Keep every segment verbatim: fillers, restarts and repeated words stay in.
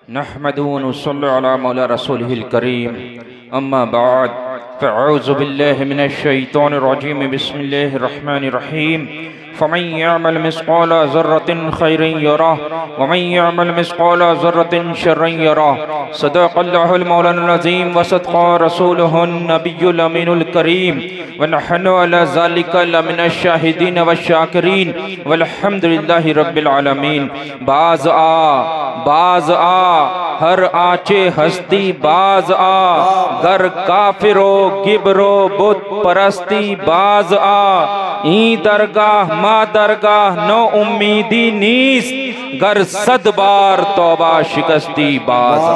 नहमदुहु व नुसल्ली अला मौला रसूलिहिल करीम अम्मा बाद फ़अऊज़ु बिल्लाहि मिनश शैतानिर रजीम बिस्मिल्लाहिर रहमानिर रहीम फ़मन यअमल मिस्क़ाल ज़र्रतिन खैरन यरह व मन यअमल मिस्क़ाल ज़र्रतिन शर्रन यरह सदक़ल्लाहुल मौलाना अज़ीम व सदक़ा रसूलुहुन नबियुल अमीनुल करीम व नहनु अला ज़ालिका लमिनश शाहिदीन व शाकिरीन वल्हम्दुलिल्लाहि रब्बिल आलमीन। बाज़ आ बाज़ आ हर आचे हस्ती बाज़ आ गर काफिरो गिबरो बुत परस्ती बाज़ आ ई दरगाह मा दरगाह नो उम्मीदी नीस गर सद बार तौबा शिकस्ती बाज़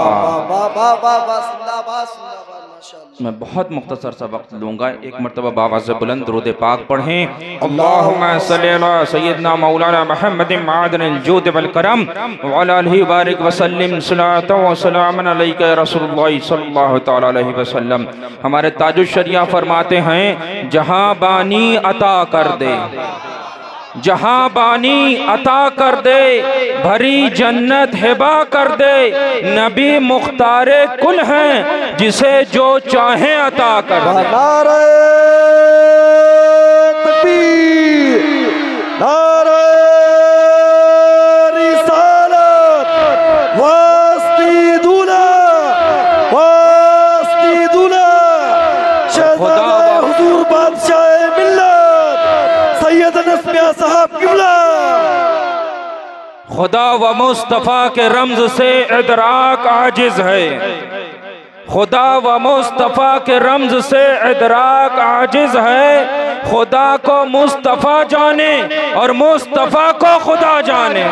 आ। मैं बहुत मुख्तसर सा वक्त लूँगा, एक मरतबा बाबा से बुलंद दुरूद पाक पढ़ें। अल्लाहुम्मा सल्ली अला सय्यदना मौलाना मुहम्मदिन मादनिल जूद वल करम व अला आलिहि बारिक व सल्लिम सलातन व सलामन अलैका या रसूलुल्लाह सल्लल्लाहु तआला अलैहि वसल्लम। हमारे ताजुश शरिया फरमाते हैं, जहां बानी अता कर दे, जहां बानी अता कर दे, भरी जन्नत हिबा कर दे, नबी मुख्तारे कुल हैं जिसे जो चाहे अता कर दे। नारे तकबीर, नारे रिसालत, वास्ती दूल्हा, वास्ती दूल्हा, शहज़ादा हुजूर बादशाह मिल्लत सैयद नस्मिया साहब किबला। खुदा व मुस्तफ़ा के रमज से इदराक आजिज है, खुदा व मुस्तफ़ा के रमज से इदराक आजिज है। खुदा को मुस्तफ़ा जाने और मुस्तफ़ा को खुदा जाने।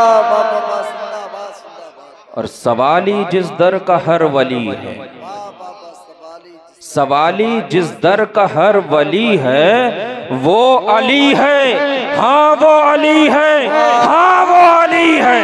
और सवाली जिस दर का हर वली है, सवाली जिस दर का हर वली है वो अली है, हाँ वो अली है, हाँ वो अली है।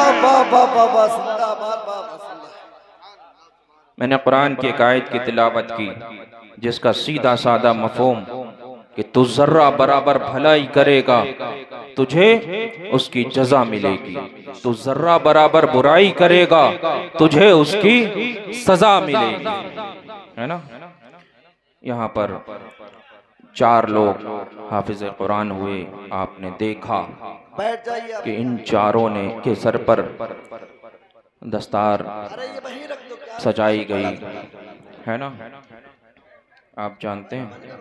मैंने कुरान की एक आयत की तिलावत की जिसका सीधा साधा मफ़हूम कि तू जर्रा बराबर भलाई करेगा तुझे उसकी जजा मिलेगी, तू जर्रा बराबर बुराई करेगा तुझे उसकी सजा मिलेगी, है ना। यहाँ पर चार लोग हाफिज कुरान हुए, आपने देखा कि इन चारों ने के सर पर दस्तार सजाई गई है ना, आप जानते हैं।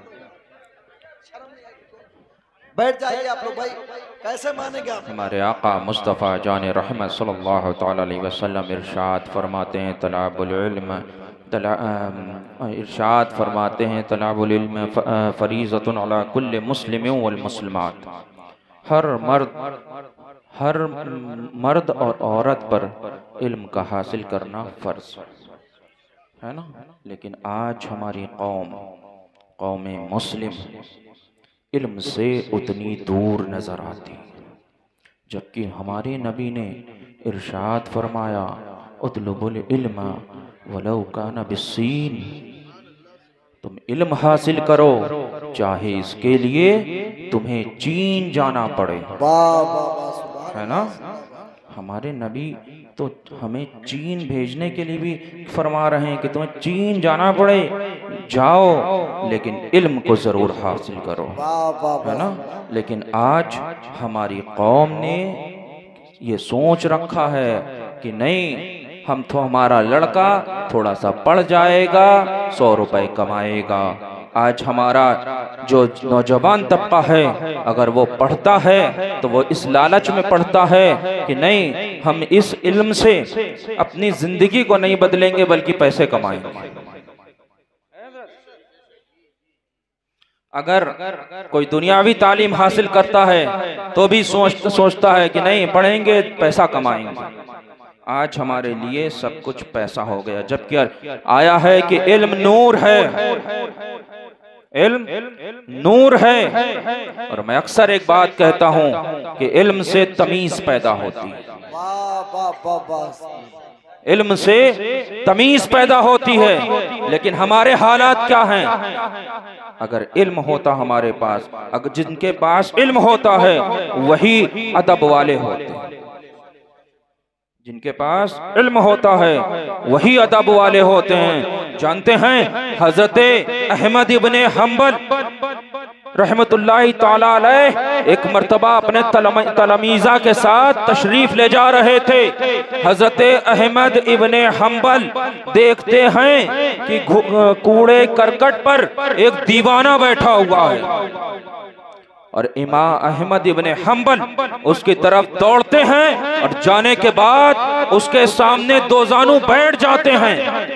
बैठ जाइए आप लोग भाई, कैसे मानेंगे आप? हमारे आका मुस्तफ़ा जान रहमत सल्लल्लाहु तआला अलैहि वसल्लम इरशाद फरमाते हैं, तलाबुल इल्म तला इरशाद फरमाते हैं तलाबुल इल्म फरीज़तुन अला कुल्li मुस्लिमिन वल मुस्लिमात। हर मर्द हर मर्द और औरत पर इल्म का हासिल करना फ़र्ज है ना। लेकिन आज हमारी कौम कौम मुस्लिम इल्म से उतनी दूर नज़र आती, जबकि हमारे नबी ने इरशाद फरमाया, उतलुबुल इल्म वलौ काना बिस्सीन, तुम इल्म हासिल करो चाहे इसके लिए तुम्हें चीन जाना पड़े, है ना। हमारे नबी तो हमें चीन भेजने के लिए भी फरमा रहे हैं कि तुम्हें चीन जाना पड़े, जाओ लेकिन इल्म को ज़रूर हासिल करो, है ना। लेकिन आज हमारी कौम ने ये सोच रखा है कि नहीं, हम तो हमारा लड़का थोड़ा सा पढ़ जाएगा सौ रुपए कमाएगा। आज हमारा जो नौजवान तबका है अगर वो पढ़ता है तो वो इस लालच में पढ़ता है कि नहीं, हम इस इल्म से अपनी जिंदगी को नहीं बदलेंगे बल्कि पैसे कमाएंगे। अगर कोई दुनियावी तालीम हासिल करता है तो भी सोच सोचता है कि नहीं, पढ़ेंगे पैसा कमाएंगे। आज हमारे लिए सब कुछ पैसा हो गया, जबकि आया है कि इल्म नूर है, इल्म नूर है। और मैं अक्सर एक बात कहता हूँ कि इल्म से तमीज पैदा होती है, इल्म से तमीज पैदा होती है। लेकिन हमारे हालात क्या हैं? अगर इल्म होता हमारे पास, अगर जिनके पास इल्म होता है वही अदब वाले होते हैं, जिनके पास इल्म होता है वही अदब वाले होते हैं। जानते हैं हजरत अहमद इब्ने हम्बल रहमतुल्लाहि ताला अलैह एक मर्तबा अपने तलमीज़ा के साथ तशरीफ ले जा रहे थे। हजरत अहमद इब्ने हम्बल देखते हैं कि कूड़े करकट पर एक दीवाना बैठा हुआ है और इमाम अहमद इब्ने हम्बल उसकी तरफ दौड़ते हैं और जाने के बाद उसके सामने दो जानू बैठ जाते हैं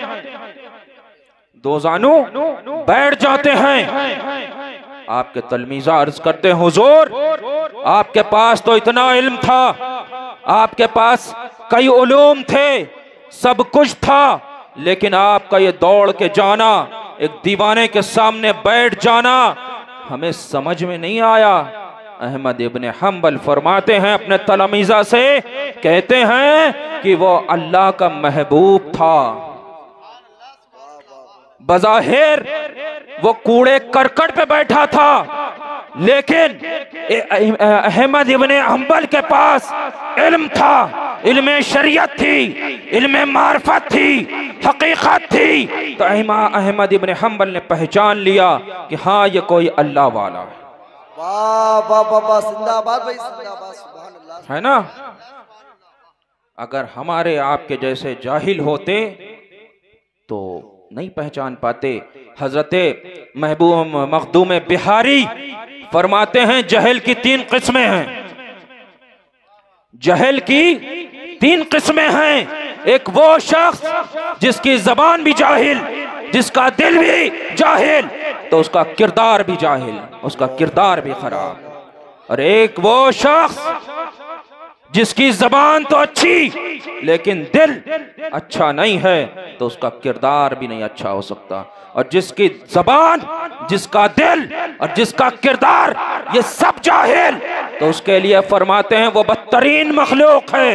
दो जानू बैठ जाते हैं। आपके तलमीज़ा अर्ज करते हैं हुजूर, आपके पास तो इतना इल्म था, आपके पास कई उलूम थे, सब कुछ था, लेकिन आपका ये दौड़ के जाना, एक दीवाने के सामने बैठ जाना हमें समझ में नहीं आया। अहमद इब्ने हम्बल फरमाते हैं अपने तलमीज़ा से, कहते हैं कि वो अल्लाह का महबूब था। बज़ाहिर वो कूड़े करकट पे बैठा था, लेकिन अहमद इब्ने हम्बल के पास इल्म था, इल्म शरीयत थी, इल्म मार्फत थी, हकीकत थी। तो इमाम अहमद इब्ने हम्बल ने पहचान लिया कि हाँ ये कोई अल्लाह वाला है। वाह वाह वाह वाह, जिंदाबाद भाई, जिंदाबाद, सुभान अल्लाह। है ना? अगर हमारे आपके जैसे जाहिल होते तो नहीं पहचान पाते। हजरत महबूब मखदूम बिहारी फरमाते हैं जहल की तीन किस्में हैं, जहल की तीन किस्में हैं। एक वो शख्स जिसकी जबान भी जाहिल, जिसका दिल भी जाहिल, तो उसका किरदार भी जाहिल, उसका किरदार भी खराब। और एक वो शख्स जिसकी जबान तो अच्छी लेकिन दिल अच्छा नहीं है, तो उसका किरदार भी नहीं अच्छा हो सकता। और जिसकी जबान, जिसका दिल और जिसका किरदार ये सब जाहिल, तो उसके लिए फरमाते हैं वो बदतरीन मखलूक है,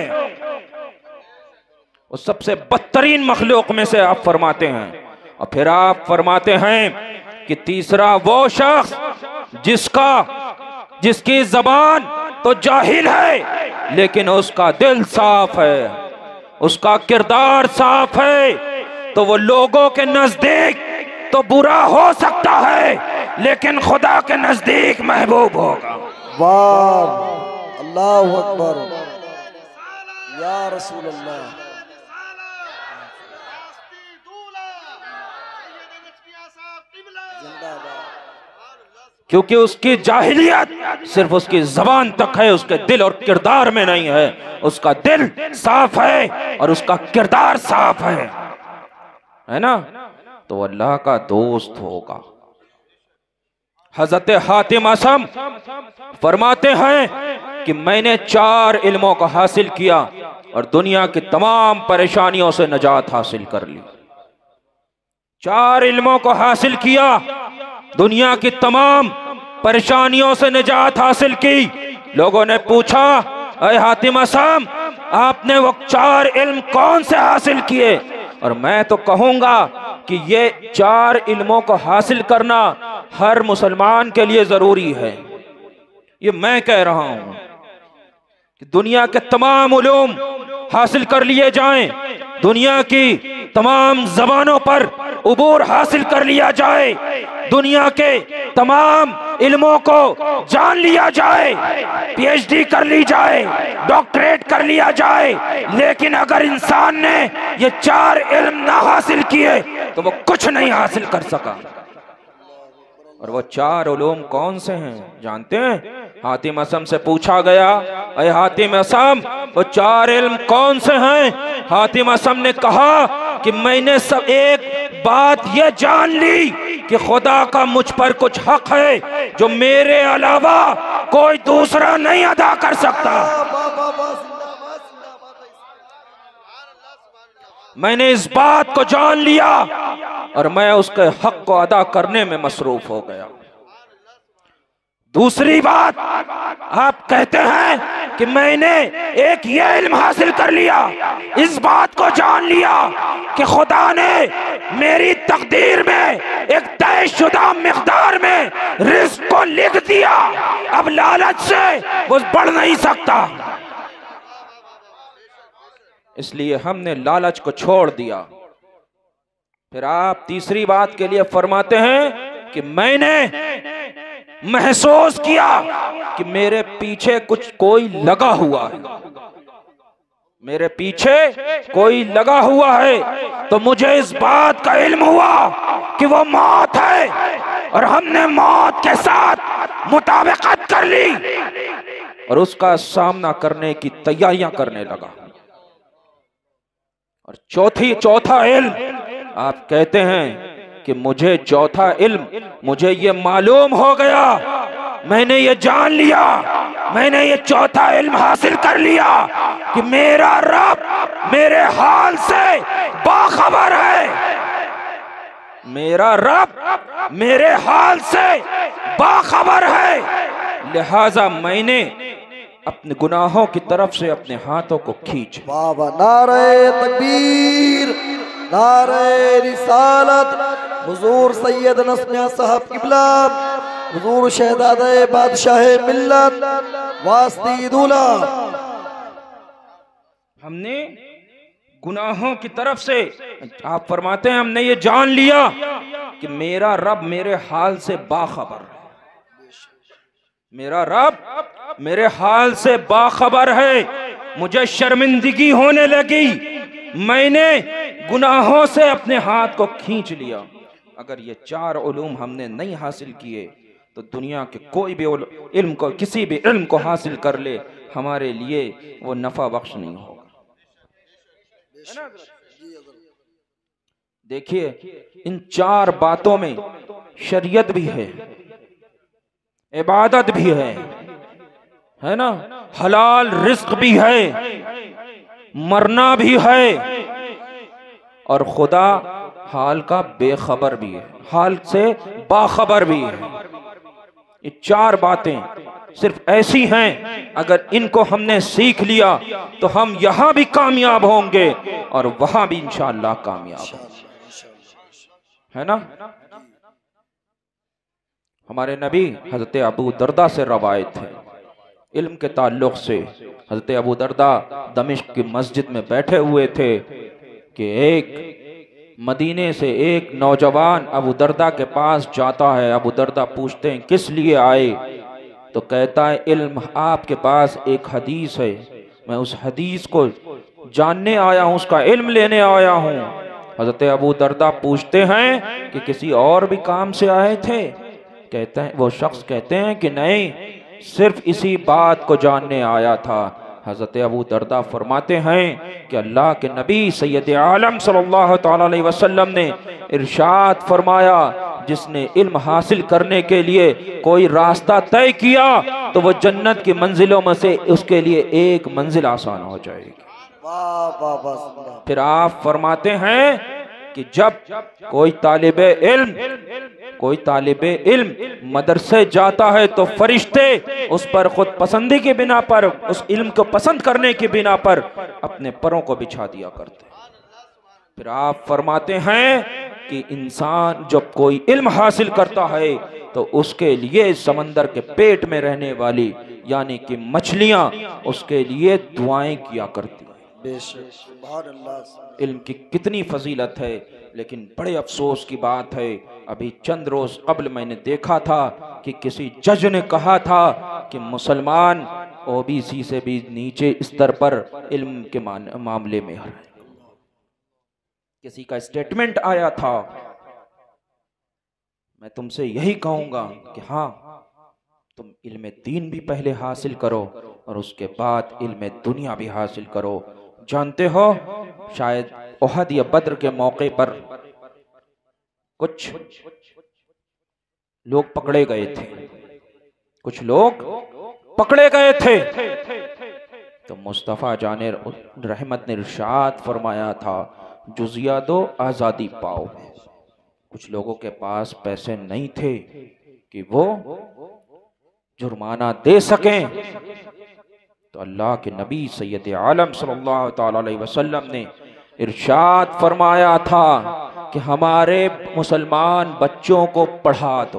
वो सबसे बदतरीन मखलूक में से आप फरमाते हैं। और फिर आप फरमाते हैं कि तीसरा वो शख्स जिसका जिसकी जबान तो जाहिल है लेकिन उसका दिल साफ है, उसका किरदार साफ है, तो वो लोगों के नजदीक तो बुरा हो सकता है लेकिन खुदा के नजदीक महबूब होगा। वाह, अल्लाहु अकबर, या रसूल अल्लाह। क्योंकि उसकी जाहिलियत सिर्फ उसकी जबान तक है, उसके दिल और किरदार में नहीं है। उसका दिल साफ है और उसका किरदार साफ है, है ना? तो अल्लाह का दोस्त होगा। हजरत हातिम असम फरमाते हैं कि मैंने चार इल्मों को हासिल किया और दुनिया की तमाम परेशानियों से निजात हासिल कर ली। चार इल्मों को हासिल किया, दुनिया की तमाम परेशानियों से निजात हासिल की। लोगों ने पूछा, अरे हातिम असम, आपने वो चार इल्म कौन से हासिल किए? और मैं तो कहूंगा कि ये चार इल्मों को हासिल करना हर मुसलमान के लिए जरूरी है। ये मैं कह रहा हूं कि दुनिया के तमाम उलूम हासिल कर लिए जाएं, दुनिया की तमाम जबानों पर उबूर हासिल कर लिया जाए, दुनिया के तमाम इल्मों को जान लिया जाए, पीएचडी कर ली जाए, डॉक्टरेट कर लिया जाए, लेकिन अगर इंसान ने ये चार इल्म ना हासिल किए तो वो कुछ नहीं हासिल कर सका। और वो चार उलूम कौन से हैं जानते हैं? हातिम असम से पूछा गया, अरे हातिम असम, वो चार इल्म कौन से हैं? हातिम असम ने कहा कि मैंने सब एक बात ये जान ली कि खुदा का मुझ पर कुछ हक है जो मेरे अलावा कोई दूसरा नहीं अदा कर सकता। मैंने इस बात को जान लिया और मैं उसके हक को अदा करने में मसरूफ हो गया। दूसरी बात, आप कहते हैं कि मैंने एक ये इल्म हासिल कर लिया, इस बात को जान लिया कि खुदा ने मेरी तकदीर में एक तयशुदा मिकदार में रिस्क को लिख दिया, अब लालच से वो बढ़ नहीं सकता। इसलिए हमने लालच को छोड़ दिया। फिर आप तीसरी बात के लिए फरमाते हैं कि मैंने महसूस किया कि मेरे पीछे कुछ कोई लगा हुआ है, मेरे पीछे कोई लगा हुआ है, तो मुझे इस बात का इल्म हुआ कि वो मौत है, और हमने मौत के साथ मुताबिकत कर ली और उसका सामना करने की तैयारियां करने लगा। और चौथी चौथा इल्म आप कहते हैं कि मुझे चौथा इल्म, मुझे ये मालूम हो गया, मैंने ये जान लिया, मैंने ये चौथा इल्म हासिल कर लिया कि मेरा रब मेरे हाल से बाखबर है, मेरा रब मेरे हाल से बाखबर है। लिहाजा मैंने अपने गुनाहों की तरफ से अपने हाथों को खींच। बाबा नारे तकबीर, नारे रिसालत, हुजूर सैयद नस्मिया साहब किबला, हुजूर शहजादे बादशाह मिल्लत वास्ती दूल्हा। हमने गुनाहों की तरफ से, आप फरमाते हैं हमने ये जान लिया कि मेरा रब मेरे हाल से बाखबर है, मेरा रब मेरे हाल से बाखबर है। मुझे शर्मिंदगी होने लगी, मैंने गुनाहों से अपने हाथ को खींच लिया। अगर ये चार उलूम हमने नहीं हासिल किए तो दुनिया के कोई भी इल्म को, किसी भी इल्म को हासिल कर ले, हमारे लिए वो नफा बख्श नहीं होगा। देखिए इन चार बातों में शरीयत भी है, इबादत भी है, है ना, हलाल रिस्क भी है, मरना भी है, और खुदा हाल का बेखबर भी है, हाल से बाखबर भी है। ये चार बातें सिर्फ ऐसी हैं, अगर इनको हमने सीख लिया तो हम यहां भी कामयाब होंगे और वहां भी इंशाअल्लाह कामयाब होंगे, है ना। हमारे नबी हजरत अबू दरदा से रवायत है इल्म के ताल्लुक से। हजरत अबू दरदा दमिश्क की मस्जिद में बैठे हुए थे कि एक मदीने से एक नौजवान अबू दरदा के पास जाता है। अबू दरदा पूछते हैं किस लिए आए, तो कहता है इल्म, आपके पास एक हदीस है, मैं उस हदीस को जानने आया हूँ, उसका इल्म लेने आया हूँ। हजरत अबू दरदा पूछते हैं कि किसी और भी काम से आए थे? कहते हैं, वो शख्स कहते हैं कि नहीं, सिर्फ इसी बात को जानने आया था। हजरत अबू दरदा फरमाते हैं कि अल्लाह के नबी सैयद आलम सल्लल्लाहु तआला अलैहि वसल्लम ने इरशाद फरमाया, जिसने इल्म हासिल करने के लिए कोई रास्ता तय किया तो वो जन्नत की मंजिलों में से उसके लिए एक मंजिल आसान हो जाएगी। वाह वाह वाह। फिर आप फरमाते हैं कि जब कोई तालिबे इल्म कोई तालिबे इल्म मदरसे जाता है तो फरिश्ते उस पर खुद पसंदी की बिना पर, उस इल्म को पसंद करने की बिना पर अपने परों को बिछा दिया करते हैं। फिर आप फरमाते हैं कि इंसान जब कोई इल्म हासिल करता है तो उसके लिए समंदर के पेट में रहने वाली यानी कि मछलियां उसके लिए दुआएं किया करती हैं। इल्म की कितनी फजीलत है, लेकिन बड़े अफसोस की बात है, अभी चंद रोज कबल मैंने देखा था कि किसी जज ने कहा था कि मुसलमान ओबीसी से भी नीचे स्तर पर इल्म के मामले में है। किसी का स्टेटमेंट आया था। मैं तुमसे यही कहूंगा कि हाँ, तुम इल्म दीन भी पहले हासिल करो और उसके बाद इल्म दुनिया भी हासिल करो। जानते हो, शायद ओहद या बद्र के मौके पर कुछ लोग पकड़े गए थे, कुछ लोग पकड़े गए थे, तो मुस्तफ़ा जाने रहमत ने इरशाद फरमाया था, जुजिया दो आज़ादी पाओ। कुछ लोगों के पास पैसे नहीं थे कि वो जुर्माना दे सकें, तो अल्लाह के नबी सैयद आलम सल्लल्लाहु तआला अलैहि वसल्लम ने इरशाद फरमाया था कि हमारे मुसलमान बच्चों को पढ़ा दो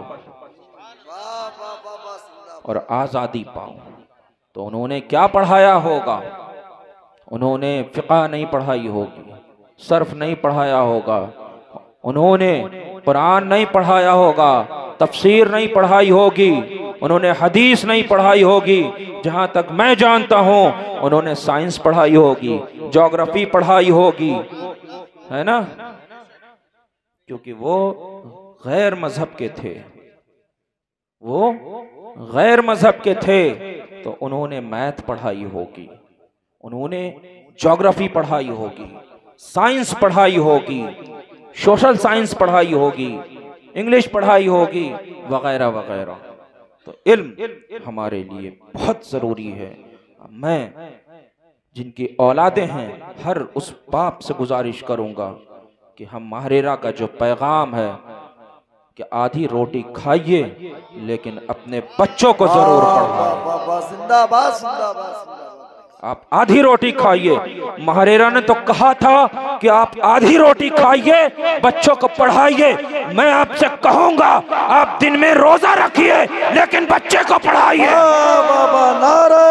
और आज़ादी पाओ। तो उन्होंने क्या पढ़ाया होगा? उन्होंने फ़िक़्ह नहीं पढ़ाई होगी, सर्फ नहीं पढ़ाया होगा, उन्होंने कुरान नहीं पढ़ाया होगा, तफसीर नहीं पढ़ाई होगी, उन्होंने हदीस नहीं पढ़ाई होगी। जहाँ तक मैं जानता हूँ उन्होंने साइंस पढ़ाई होगी, ज्योग्राफी पढ़ाई होगी, है ना, क्योंकि वो गैर मजहब के थे, वो गैर मजहब के थे। तो उन्होंने मैथ पढ़ाई होगी, उन्होंने ज्योग्राफी पढ़ाई होगी, साइंस पढ़ाई होगी, सोशल साइंस पढ़ाई होगी, इंग्लिश पढ़ाई होगी, वगैरह वगैरह। तो इल्म हमारे लिए बहुत ज़रूरी है। मैं जिनकी औलादें हैं हर उस बाप से गुजारिश करूँगा कि हम माहरेरा का जो पैगाम है कि आधी रोटी खाइए लेकिन अपने बच्चों को जरूर पढ़ाएं। जिंदाबाद जिंदाबाद। आप आधी रोटी खाइए, महारेरा ने तो कहा था कि आप आधी रोटी खाइए, बच्चों को पढ़ाइए। मैं आपसे कहूंगा आप दिन में रोजा रखिए लेकिन बच्चे को पढ़ाइए। नारे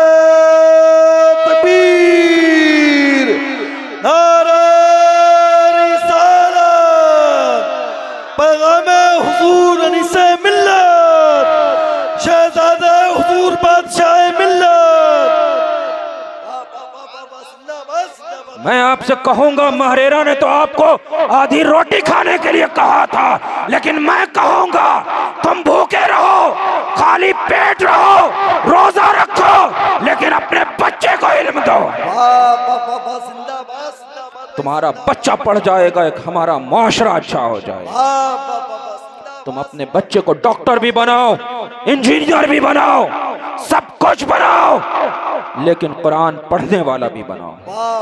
तकबीर, नारे रिसालत, पैगाम हुजूर अनीसे मिल्लत, शहजादा हुजूर बादशाह मिल्लत। मैं आपसे कहूंगा महारेरा ने तो आपको आधी रोटी खाने के लिए कहा था, लेकिन मैं कहूंगा तुम भूखे रहो, खाली पेट रहो, रोजा रखो, लेकिन अपने बच्चे को इल्म दो। तुम्हारा बच्चा पढ़ जाएगा, एक हमारा मुआशरा अच्छा हो जाएगा। तुम अपने बच्चे को डॉक्टर भी बनाओ, इंजीनियर भी बनाओ, सब कुछ बनाओ, लेकिन कुरान पढ़ने वाला भी बनाओ।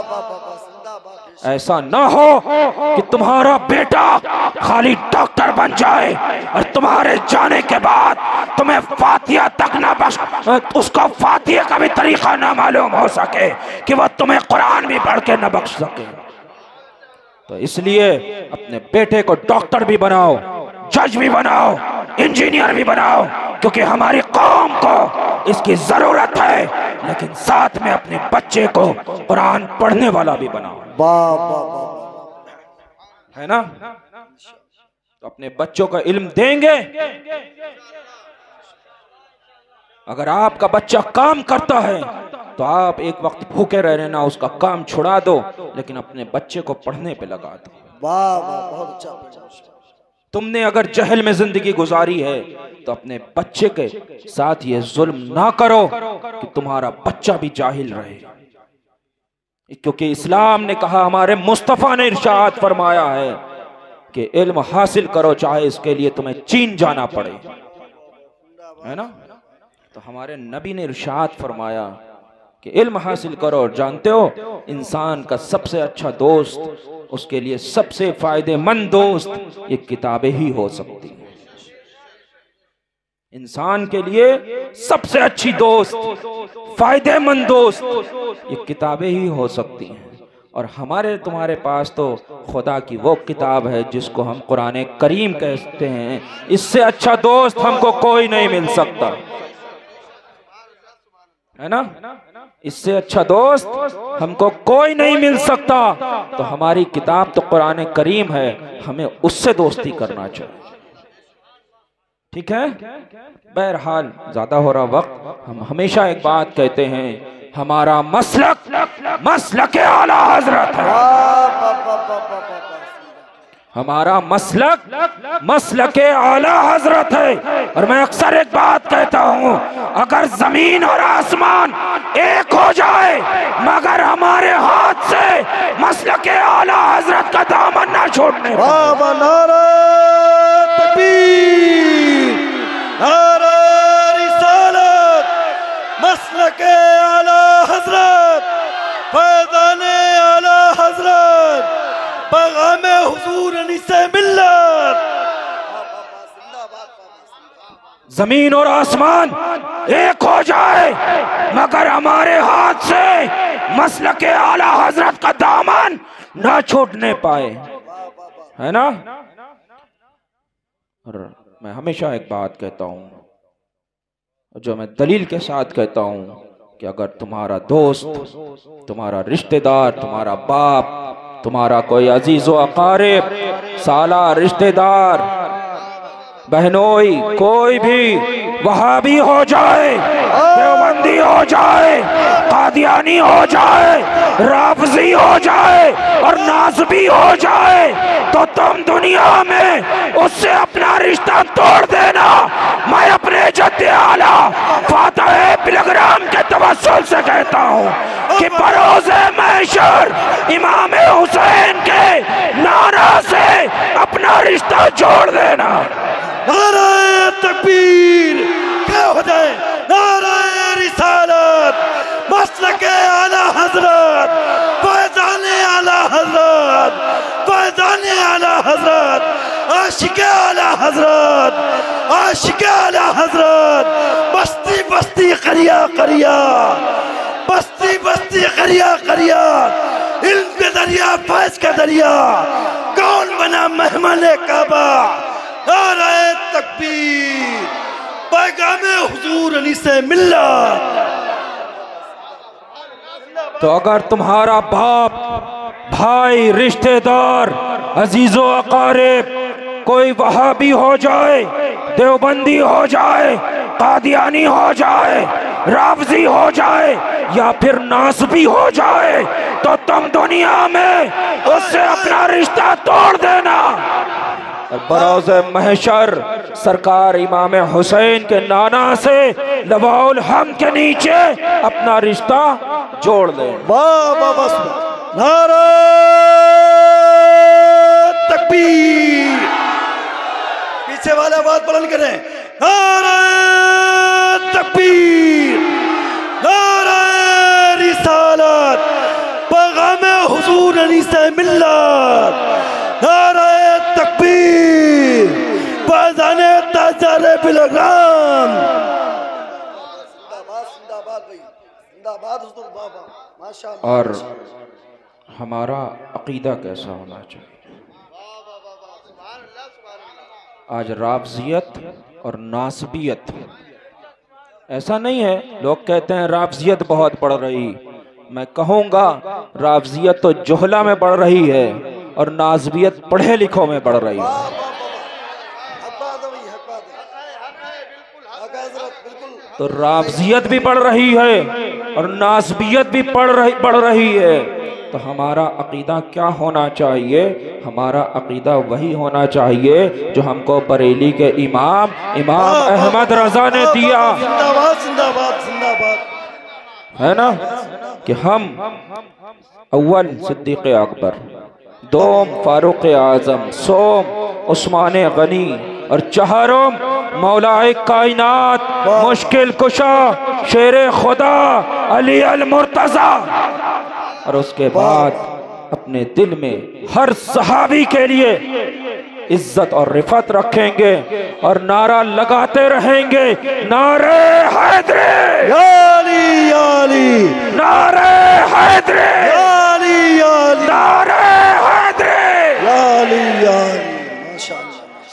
ऐसा ना हो कि तुम्हारा बेटा खाली डॉक्टर बन जाए और तुम्हारे जाने के बाद तुम्हें फातिहा तक ना बख्श, उसको फातिहा का भी तरीका ना मालूम हो सके कि वह तुम्हें कुरान भी पढ़ के न बख्श सके। तो इसलिए अपने बेटे को डॉक्टर भी बनाओ, जज भी बनाओ, इंजीनियर भी बनाओ, क्योंकि हमारी कौम को इसकी जरूरत है। लेकिन साथ में अपने बच्चे को कुरान पढ़ने वाला भी बनाओ, है ना। तो अपने बच्चों का इल्म देंगे। अगर आपका बच्चा काम करता है तो आप एक वक्त भूखे रह लेना, उसका काम छुड़ा दो, लेकिन अपने बच्चे को पढ़ने पे लगा दो। वाह वाह, बहुत अच्छा। तुमने अगर जहल में जिंदगी गुजारी है तो अपने बच्चे के साथ ये जुल्म ना करो कि तुम्हारा बच्चा भी जाहिल रहे, क्योंकि इस्लाम ने कहा, हमारे मुस्तफ़ा ने इरशाद फरमाया है कि इल्म हासिल करो चाहे इसके लिए तुम्हें चीन जाना पड़े, है ना। तो हमारे नबी ने इरशाद फरमाया कि इल्म हासिल करो। और जानते हो इंसान का सबसे अच्छा दोस्त, उसके लिए सबसे फायदेमंद दोस्त ये किताबें ही हो सकती हैं। इंसान के लिए सबसे अच्छी दोस्त, फायदेमंद दोस्त ये किताबें ही हो सकती हैं। और हमारे तुम्हारे पास तो खुदा की वो किताब है जिसको हम कुरान करीम कहते हैं। इससे अच्छा दोस्त हमको कोई नहीं मिल सकता, है ना। इससे अच्छा दोस्त हमको कोई नहीं मिल सकता। तो हमारी किताब तो कुरान करीम है, हमें उससे दोस्ती करना चाहिए, ठीक है। बहरहाल ज्यादा हो रहा वक्त, हम हमेशा एक बात कहते हैं, हमारा मसलक मसलक आला हजरत है। हमारा मसलक मसलक आला हजरत है। और मैं अक्सर एक बात कहता हूँ, अगर जमीन और आसमान एक हो जाए मगर हमारे हाथ से मसलक आला हजरत का दामन ना छोड़ने। नारे तकबीर, नारे रिसालत, मसलक आला हजरत, फैज़ान आला हजरत, पैगाम हुजूर अनीसे मिल्लत। जमीन और आसमान एक हो जाए मगर हमारे हाथ से मसलक आला हजरत का दामन ना छूटने पाए, है ना। और मैं हमेशा एक बात कहता हूं, जो मैं दलील के साथ कहता हूं, कि अगर तुम्हारा दोस्त, तुम्हारा रिश्तेदार, तुम्हारा बाप, तुम्हारा कोई अजीज़ो अकारिब, साला रिश्तेदार, बहनोई, कोई भी वहाबी हो जाए, देवबंदी हो जाए, कादियानी हो जाए, राफजी हो जाए और नासबी हो जाए, तो तुम दुनिया में उससे अपना रिश्ता तोड़ देना। मैं अपने जद्दे आला फातह पिलग्राम के तवस्सुल से कहता हूँ कि बरोज़े महशर इमाम हुसैन के नारा से अपना रिश्ता जोड़ देना। नाराए तकबीर क्या हो जाए, नाराए रिसालत, मसलके आला हजरत, फैज़ाने आला हजरत, फैज़ाने आला हजरत, आशिके आला हजरत, आशिके आला हजरत, बस्ती बस्ती करिया करिया, बस्ती बस्ती करिया करिया, इल्म के दरिया, फैज का दरिया, कौन बना मेहमान काबा। नाराए तकबीर, पैगामे हुजूर अली से मिल्लत। तो अगर तुम्हारा बाप, भाई, रिश्तेदार, अजीजो अकारिब कोई वहाबी हो जाए, देवबंदी हो जाए, कादियानी हो जाए, राफजी हो जाए या फिर नासबी हो जाए, तो तुम दुनिया में उससे अपना रिश्ता तोड़ देना। और बरोज़े महशर सरकार इमाम हुसैन के नाना से लवाउल हम के नीचे अपना रिश्ता जोड़ दे। वाह वाह बस नारा तकबीर, पीछे वाले आवाज बुलंद करें, नारा तकबीर, नारा रिसालत, पैगामे हुजूर अली से मिल्लत, नारा तकबीर, फैज़ाने ताज़ारे पिलग्राम। जिंदाबाद जिंदाबाद भाई, जिंदाबाद हुजूर बाबा, माशाअल्लाह। और हमारा अकीदा कैसा होना चाहिए? आज राफजियत और नासबियत, ऐसा नहीं है, लोग कहते हैं राफजियत बहुत बढ़ रही, मैं कहूँगा राफजियत तो जोहला में बढ़ रही है और नासबियत पढ़े लिखों में बढ़ रही है। तो राफजियत भी बढ़ रही है और नासबियत भी बढ़ रही बढ़ रही है। तो हमारा अकीदा क्या होना चाहिए? हमारा अकीदा वही होना चाहिए जो हमको बरेली के इमाम इमाम अहमद रजा ने दिया, जिंदाबाद जिंदाबाद जिंदाबाद, है ना, कि हम अव्वल सिद्दीक़ अकबर, दोम फारूक आजम, सोम उस्मान गनी और चहारों मौलाए कायनात, मुश्किल कुशा, शेर खुदा अली अल मुर्तजा। और उसके बाद अपने दिल में हर सहाबी के लिए इज्जत और रिफत रखेंगे और नारा लगाते रहेंगे, नारे हैदरे याली याली, नारे हैदरे याली याली, नारे हैदरे याली याली, माशाअल्लाह।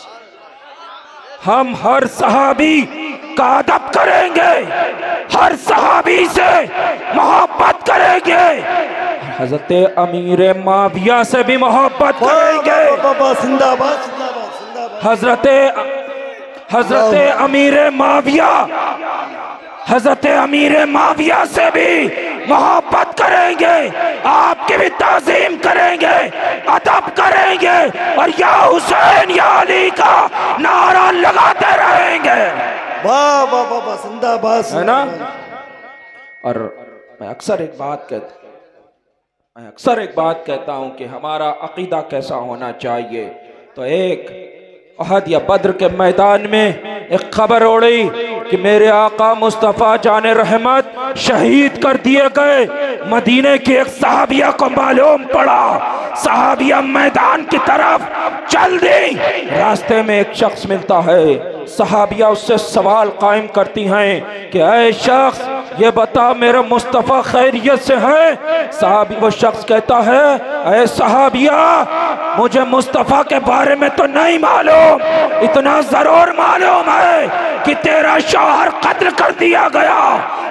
हम हर सहाबी का अदब करेंगे, हर सहाबी से मोहब्बत करेंगे, हजरत अमीर माविया से भी मोहब्बत करेंगे, जिंदाबाद जिंदाबाद जिंदाबाद, हजरत हजरत अमीर माविया हजरत अमीर माविया से भी मोहब्बत करेंगे, आपकी भी ताज़ीम करेंगे, अदब करेंगे और या हुसैन या अली का नारा लगाते रहेंगे। वाह वाह वाह वाह, जिंदाबाद, है ना। और मैं अक्सर एक बात कहता मैं अक्सर एक बात कहता हूँ कि हमारा अकीदा कैसा होना चाहिए। तो एक अहद या बद्र के मैदान में एक खबर उड़ी कि मेरे आका मुस्तफ़ा जाने रहमत शहीद कर दिए गए। मदीने की एक सहाबिया को मालूम पड़ा, सहाबिया मैदान की तरफ चल दी, रास्ते में एक शख्स मिलता है, सहाबिया उससे सवाल कायम करती हैं कि ऐ शख्स ये बता मेरा मुस्तफ़ा खैरियत से है? सहाबी वो शख्स कहता है, ऐ सहाबिया मुझे मुस्तफ़ा के बारे में तो नहीं मालूम, इतना जरूर मालूम है कि तेरा शौहर कत्ल कर दिया गया।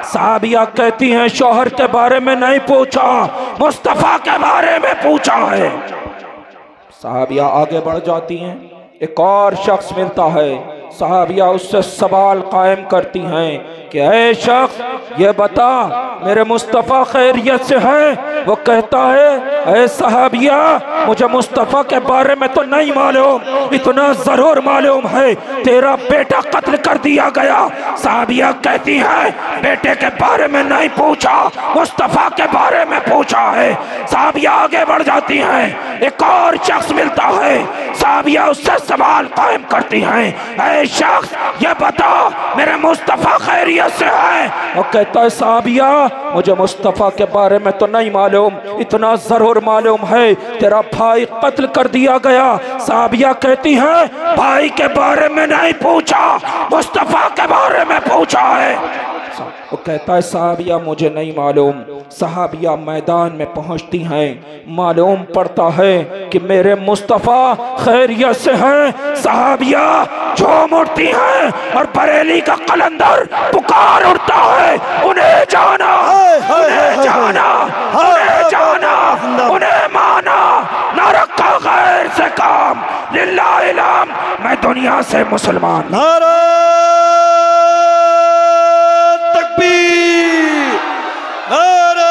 साहबिया कहती हैं शौहर के बारे में नहीं पूछा, मुस्तफ़ा के बारे में पूछा है। साहबिया आगे बढ़ जाती हैं, एक और शख्स मिलता है, साहबिया उससे सवाल कायम करती हैं कि ऐ शख्स ये बता मेरे मुस्तफ़ा खैरियत से है? वो कहता है ऐ साहबिया मुझे मुस्तफ़ा के बारे में तो नहीं मालूम, इतना जरूर मालूम है तेरा बेटा कत्ल कर दिया गया। साहबिया कहती है बेटे के बारे में नहीं पूछा, मुस्तफ़ा के बारे में पूछा है। साहबिया आगे बढ़ जाती हैं, एक और शख्स मिलता है, साहबिया उससे सवाल कायम करती हैं ऐ शख्स ये बता मेरे मुस्तफ़ा खैरियत से है? वो कहता है साहबिया मुझे मुस्तफ़ा के बारे में तो नहीं मालूम, इतना जरूर मालूम है तेरा भाई कत्ल कर दिया गया। साहबिया कहती है भाई के बारे में नहीं पूछा, मुस्तफ़ा के बारे में पूछा है। वो कहता है साहबिया मुझे नहीं मालूम। साहबिया मैदान में पहुंचती हैं, मालूम पड़ता है कि मेरे मुस्तफ़ा खैरियत से हैं। साहबिया झूम उठती हैं और बरेली का कलंदर पुकार उठता है उन्हें जाना, उन्हें जाना, उन्हें जाना, उन्हें माना, न रखा गैर से काम, लिल्लाह इलाम मैं दुनिया से मुसलमान। नारा तकबीर, नारा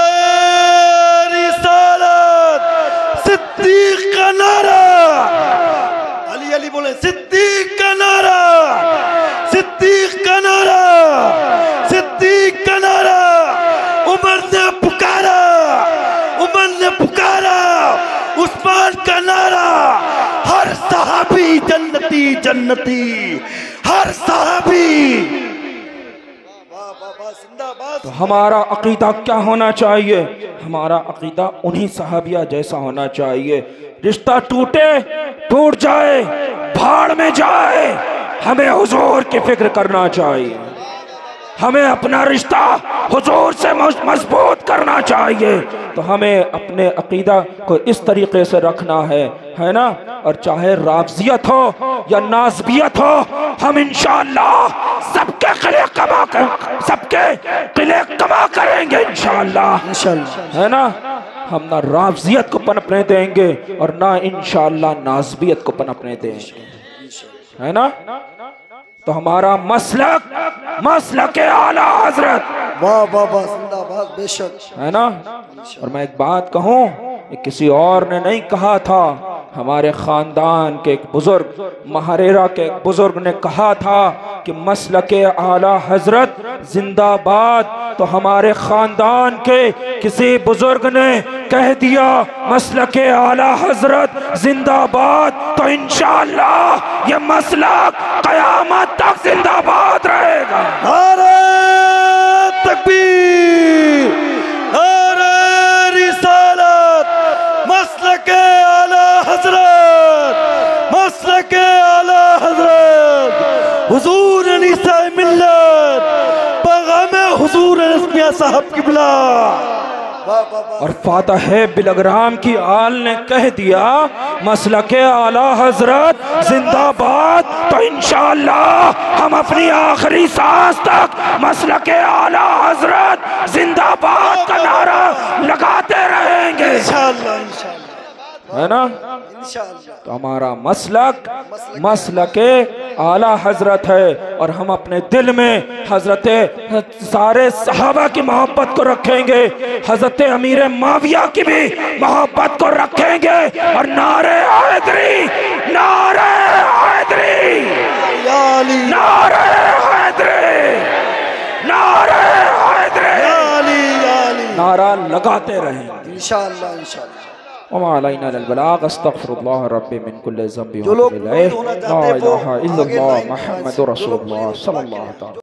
रिसालत, सिद्दीक का नारा, अली अली बोले सिद्दीक का नारा, सिद्दीक का नारा, सिद्दीक का नारा। उमर ने पुकारा, उमर ने पुकारा, उस्मान का नारा, हर सहाबी जन्नती जन्नती, हर सहाबी। तो हमारा अकीदा क्या होना चाहिए? हमारा अकीदा उन्हीं सहाबिया जैसा होना चाहिए। रिश्ता टूटे टूट जाए, भाड़ में जाए, हमें हुजूर की फिक्र करना चाहिए, हमें अपना रिश्ता हुजूर से मजबूत करना चाहिए। तो हमें अपने अकीदा को इस तरीके से रखना है, है ना। और चाहे राफ़ज़ियत हो या नाज़बियत हो, हम इंशाअल्लाह सबके किले कमा कर सबके किले कमा करेंगे इंशाअल्लाह, इंशाअल्लाह, है ना। हम ना राफ़ज़ियत को पनपने देंगे और ना इंशाअल्लाह नाज़बियत को पनपने देंगे, है ना। तो हमारा मसलक मसलक आला हजरत, वाह वाह वाह, जिंदाबाद, बेशक, है ना। और मैं एक बात कहूँ, किसी और ने नहीं कहा था, हमारे खानदान के एक बुजुर्ग, महारेरा के एक बुजुर्ग ने कहा था कि मसलक आला हजरत जिंदाबाद। तो हमारे खानदान के किसी बुजुर्ग ने कह दिया मसलक आला हजरत जिंदाबाद, तो इंशाअल्लाह ये मसलक कयामत तक जिंदाबाद रहेगा। नारे तकबीर, नारे रिसालत, मसलक आला हजरत, मसलक आला हजरत, हुजूर निसाए मिल्लत, पैगाम हुजूर मियां साहब किबला। और फातह बिलग्राम की आल ने कह दिया मसलक आला हजरत जिंदाबाद। तो इंशाअल्लाह हम अपनी आखिरी सांस तक मसलक आला हजरत जिंदाबाद का नारा लगाते रहेंगे इंशाअल्लाह, इंशाअल्लाह, है ना। तो हमारा मसलक मसलक आला हजरत है और हम अपने दिल में हजरत सारे सहाबा की मोहब्बत को रखेंगे, हजरत अमीर माविया की भी मोहब्बत को रखेंगे। और नारे हैदरी, नारे हैदरी, नारे हैदरी, नारे हैदरी, नारा लगाते रहेंगे इंशाअल्लाह, इंशाअल्लाह। वमा अलैना इल्लल बलाग, अस्तगफिरुल्लाह रब्बी मिन कुल्लि ज़ंबि व अतूबु इलैह, ला इलाहा इल्लल्लाह मुहम्मदुर रसूलुल्लाह सल्लल्लाहु अलैहि वसल्लम।